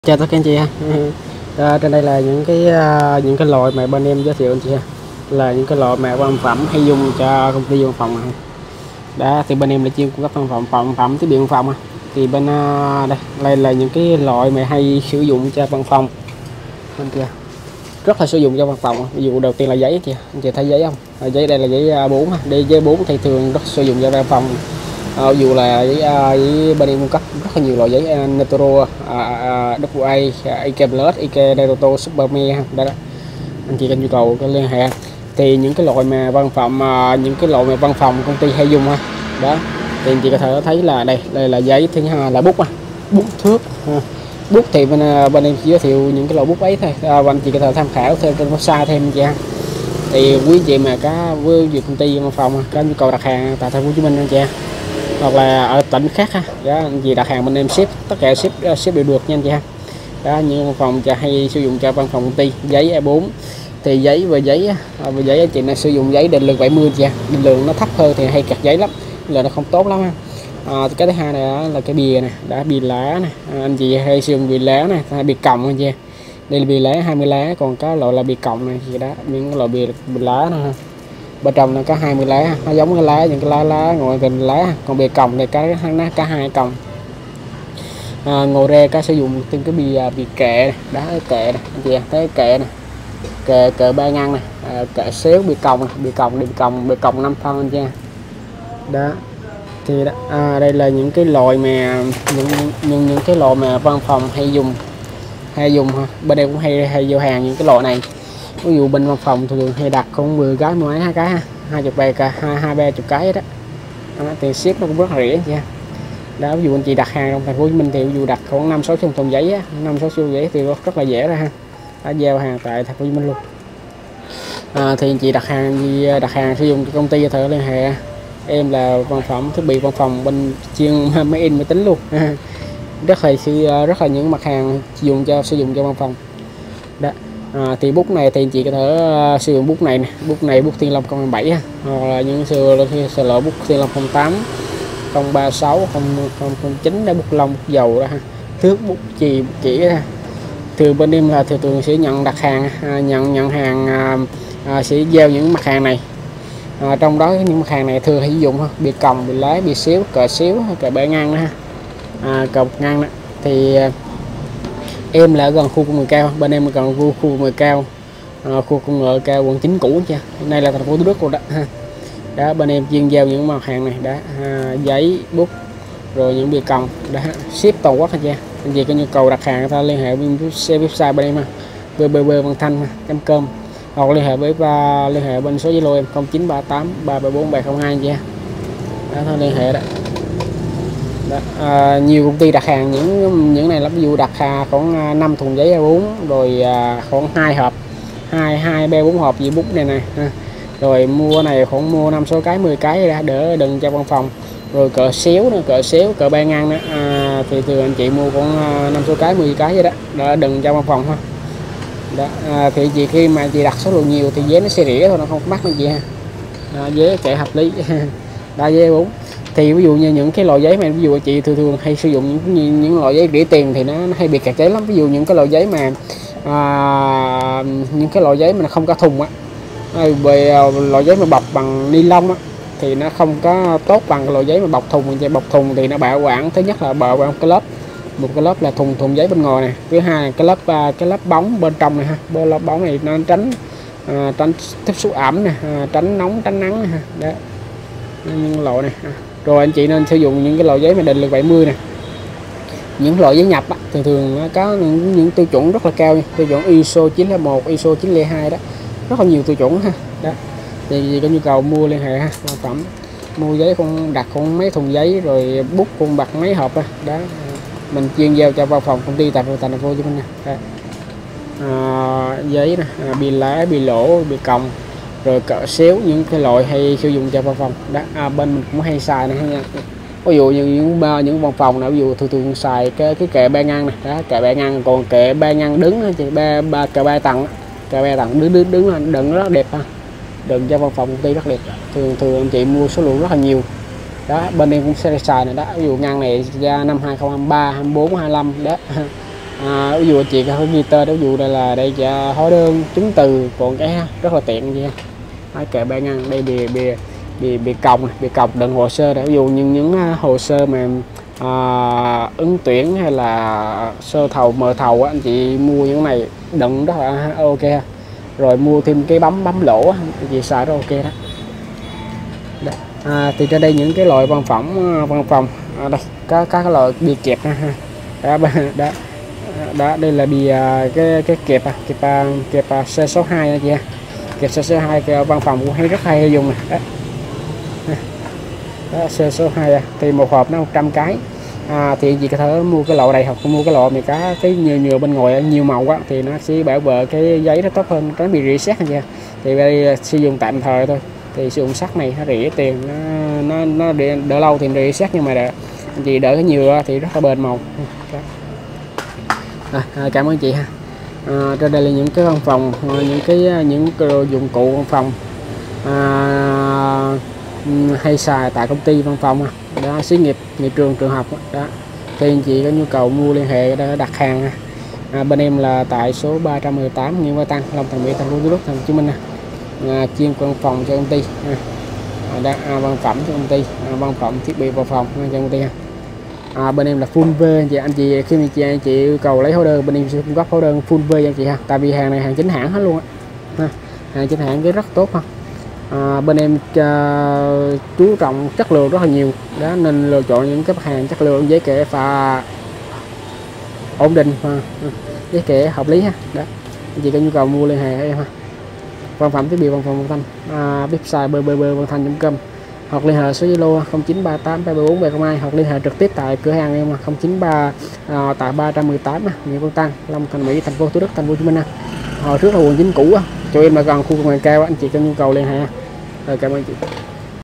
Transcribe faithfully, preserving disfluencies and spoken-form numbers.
Chào tất cả anh chị ha. À, trên đây là những cái uh, những cái loại mà bên em giới thiệu anh chị ha, là những cái loại mà văn phẩm hay dùng cho công ty văn phòng này. Đã thì bên em là chuyên cung cấp văn phòng phẩm phẩm thiết bị văn phòng ha. Thì bên uh, đây đây là những cái loại mà hay sử dụng cho văn phòng anh chị, rất là sử dụng cho văn phòng. Ví dụ đầu tiên là giấy anh chị, anh chị thấy giấy không? À, giấy đây là giấy a bốn ha. Đây giấy bốn thì thường rất sử dụng cho văn phòng. À, dù là giấy, uh, giấy bên em cung cấp rất là nhiều loại giấy uh, Netoro, uh, uh, vê kép a, i ca Plus, i ca Naruto, Superme ha. Đó, đó anh chị cần nhu cầu cái liên hệ. Thì những cái loại mà văn phòng uh, những cái loại mà văn phòng công ty hay dùng ha, đó thì anh chị có thể thấy là đây đây là giấy. Thứ hai là bút ha, bút thước ha. Bút thì bên bên em giới thiệu những cái loại bút ấy thôi, à, anh chị có thể tham khảo thêm trên website thêm nha. Thì quý chị mà có với công ty văn phòng có nhu cầu đặt hàng tại thành phố Hồ Chí Minh anh chị, hoặc là ở tỉnh khác ha, đó anh chị đặt hàng bên em ship, tất cả ship ship đều được nha anh chị ha. Đó, những văn phòngจะhay sử dụng cho văn phòng công ty giấy a bốn. Thì giấy về giấy về giấy anh chị này sử dụng giấy định lượng bảy mươi chị, định lượng nó thấp hơn thì hay cặt giấy lắm, là nó không tốt lắm ha. À, cái thứ hai này là cái bìa này, đã bìa lá này, à, anh chị hay sử dụng bìa lá này, bìa còng anh chị. Đây là bìa lá hai mươi lá, còn có loại là bìa còng này gì đó, những loại bìa, bìa lá này ha. Bên trong nó có hai mươi lá, nó giống cái lá những cái lá lá ngồi gần lá, còn bìa còng thì cái nó có hai còng. À, ngồi ra có sử dụng từng cái bìa bìa kệ này, đá kệ này anh chị thấy kệ này, kệ kệ ba ngăn này, à, kệ xéo bìa còng này, bìa còng bìa còng bìa còng năm phân anh chị. Đó thì đó, à, đây là những cái loại mà những những những cái loại mà văn phòng hay dùng hay dùng ha. Bên đây cũng hay hay giao hàng những cái loại này. Ví dụ bên văn phòng thường hay đặt khoảng mười cái mười hai cái ha, hai chục bài cả hai hai ba chục cái đó. Đó, tiền ship nó cũng rất là rẻ nha. Đó, ví dụ anh chị đặt hàng trong thành phố Hồ Chí Minh thì ví dụ đặt khoảng năm sáu trăm thùng giấy á, năm sáu trăm giấy thì rất là dễ ra ha. Đã giao hàng tại thành phố Hồ Chí Minh luôn. À, thì anh chị đặt hàng gì đặt hàng sử dụng công ty thợ liên hệ em là văn phòng thiết bị văn phòng bên chuyên máy in máy tính luôn. Rất là rất là những mặt hàng dùng cho sử dụng cho văn phòng. Đó. À, thì bút này thì anh chị có thể uh, sử dụng bút này, này bút này bút Thiên Long không bảy ha, hoặc là những sự loại bút Thiên Long không tám, không ba sáu, không không chín, đã bút lông bút dầu đó ha, thước bút chì bút chỉ ha. Thường bên em là thường thường sẽ nhận đặt hàng, à, nhận nhận hàng à, à, sẽ giao những mặt hàng này. À, trong đó những mặt hàng này thường hay sử dụng ha, bìa còng, bìa lái, bìa xíu, cờ xíu, cờ bẻ ngang đó ha, à, cờ ngang đó. Thì em là ở gần khu công nghệ cao, bên em gần khu khu công nghệ cao, à, khu công nghệ cao quận chín cũ chưa, nay là thành phố Thủ Đức rồi đó ha. Đó, bên em chuyên giao những mặt hàng này đã, à, giấy bút rồi những bìa còng đã, ship toàn quốc ha cha. Anh chị có nhu cầu đặt hàng ta liên hệ với website bên em ha, vê bê bê văn thanh chấm com, hoặc liên hệ với và liên hệ bên số Zalo em không chín ba tám ba bảy bốn bảy không hai nha. Đó, thôi liên hệ đó. Đó, à, nhiều công ty đặt hàng những những này lắm, ví dụ đặt hàng khoảng năm thùng giấy a bốn, rồi à, khoảng hai hộp hai hai ba bốn hộp gì bút này này ha. Rồi mua này khoảng mua năm sáu cái mười cái ra đỡ đừng cho văn phòng. Rồi cỡ xéo nữa, cỡ xéo cỡ ba ngăn đó, à, thì từ anh chị mua khoảng năm sáu cái mười cái vậy đó, đỡ đừng cho văn phòng ha. Đó, à, thì chị khi mà chị đặt số lượng nhiều thì giá nó sẽ rẻ thôi, nó không mắc nữa chị ha. À, giá kệ hợp lý. Đa giấy bốn. Thì ví dụ như những cái loại giấy mà ví dụ chị thường thường hay sử dụng những những loại giấy rẻ tiền thì nó, nó hay bị kẹt giấy lắm. Ví dụ những cái loại giấy mà à, những cái loại giấy mà nó không có thùng á, về loại giấy mà bọc bằng ni lông á thì nó không có tốt bằng cái loại giấy mà bọc thùng. Bọc thùng thì nó bảo quản, thứ nhất là bảo quản cái lớp, một cái lớp là thùng thùng giấy bên ngoài này, thứ hai là cái lớp cái lớp bóng bên trong này ha, bên lớp bóng này nó tránh à, tránh tiếp xúc ẩm nè, à, tránh nóng tránh nắng ha. Đó, những loại này. Rồi anh chị nên sử dụng những cái loại giấy mà định lượng bảy mươi này, những loại giấy nhập á, thường thường nó có những, những tiêu chuẩn rất là cao nha. Tiêu chuẩn i ét o chín không một, i ét o chín không hai đó, rất là nhiều tiêu chuẩn ha. Đó thì gì có nhu cầu mua liên hệ ha, sản phẩm mua giấy con đặt con mấy thùng giấy, rồi bút con bạc mấy hộp đó, đó mình chuyên giao cho văn phòng công ty tại thành phố Hồ Chí Minh nè. À, giấy nè, à, bìa lá, bìa lỗ, bìa còng, rồi cỡ xéo, những cái loại hay sử dụng cho văn phòng đó. À, bên mình cũng hay xài này nha. Ví dụ như những những văn phòng nào ví dụ thường thường xài cái cái kệ ba ngăn này đó, kệ ba ngăn, còn kệ ba ngăn đứng thì ba ba kệ ba tầng, kệ ba tầng đứng đứng đứng đựng rất đẹp ha, đựng cho văn phòng công ty rất đẹp. Thường thường anh chị mua số lượng rất là nhiều đó, bên em cũng sẽ xài này đó. Ví dụ ngăn này ra năm hai không hai ba, hai bốn, hai lăm đó, À, ví dụ anh chị có ghi tên, ví dụ đây là đây là hóa đơn chứng từ, còn cái rất là tiện nha. Đấy, kệ ba ngăn đây bìa bìa bìa bìa còng bìa còng đựng hồ sơ để ví dụ những những hồ sơ mà à, ứng tuyển hay là sơ thầu mời thầu á, anh chị mua những này đựng rất là ok. Rồi mua thêm cái bấm bấm lỗ anh chị xài rất ok đó. Đây. À, thì trên đây những cái loại văn phẩm văn phòng à, đây có các loại bìa kẹp ha. Đó, đó, đó đây là bìa cái cái kẹp à, kẹp kẹp C số hai nha chị. Kẹp C số hai cái văn phòng cũng hay rất hay dùng này. Đó. Đó, C số hai à. Thì một hộp nó một trăm cái. À, thì chị có thể mua cái loại này hoặc mua cái loại này cá cái nhiều nhiều bên ngoài nhiều màu quá thì nó sẽ bảo vệ cái giấy nó tốt hơn, tránh bị reset nha. Thì đây sử dụng tạm thời thôi, thì sử dụng sắt này nó rẻ tiền, nó nó, nó đỡ lâu thì reset, nhưng mà đỡ, chị đỡ cái nhiều thì rất là bền màu. À, cảm ơn chị ha. À, trên đây là những cái văn phòng, những cái những cái dụng cụ văn phòng à, hay xài tại công ty văn phòng đó, xí nghiệp, nghiệp trường, trường học đó. Thì anh chị có nhu cầu mua liên hệ đã đặt hàng à, bên em là tại số ba trăm mười tám Nguyễn Văn Tăng, Long Thành Mỹ, thành phố Thủ Đức, thành phố Hồ Chí Minh à, chuyên văn phòng cho công ty à, đã, à, văn phẩm cho công ty à, văn phòng thiết bị văn phòng cho công ty ha. À, bên em là full V anh chị, anh chị khi mà chị anh chị yêu cầu lấy hóa đơn bên em sẽ cung cấp hóa đơn full V cho anh chị ha, tại vì hàng này hàng chính hãng hết luôn á, hàng chính hãng cái rất tốt ha. À, bên em uh, chú trọng chất lượng rất là nhiều đó, nên lựa chọn những cái hàng chất lượng dễ kể và ổn định và dễ kể hợp lý ha. Đó, anh chị có nhu cầu mua liên hệ em ha. Văn phẩm thiết bị văn phòng Văn Thanh, à, website b b b văn thanh chấm com hoặc liên hệ số Zalo không chín ba tám ba bốn bảy không hai hoặc liên hệ trực tiếp tại cửa hàng em không chín ba à, tại ba trăm mười tám Nguyễn Văn Tăng, Long Thành Mỹ, thành phố Thủ Đức, thành phố Hồ Chí Minh. Hồi trước là quận chín cũ cho em là gần khu công nghệ cao, anh chị có nhu cầu liên hệ. Rồi, cảm ơn chị.